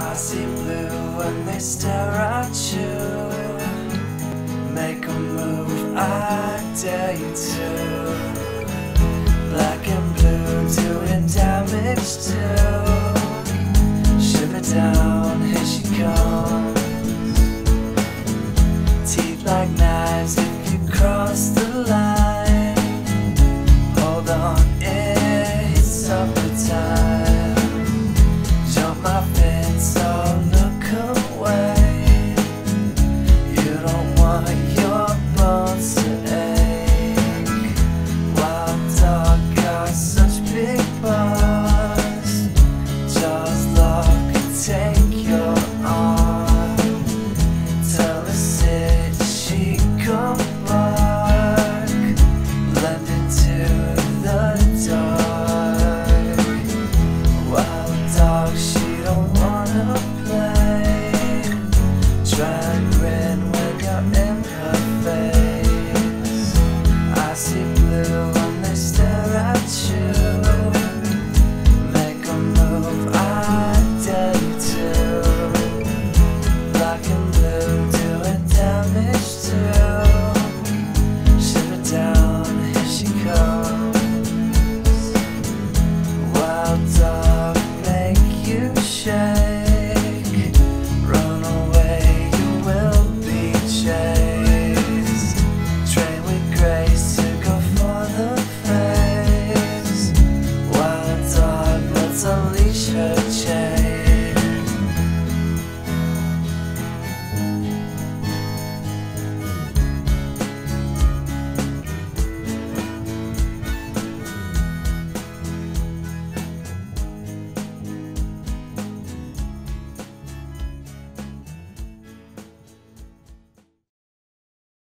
Icy blue when they stare at you. Make a move, I dare you to. Black and blue doing damage too. Shiver down, here she comes. Teeth like knives if you cross the line. Hold on, it's supper time. Jump my fence, oh look away. You don't want your bones to ache. Wild dog got such big paws. Jaws lock and take your arm. Tell her sit, she come bark. Blend into the dark. Wild dog, she don't wanna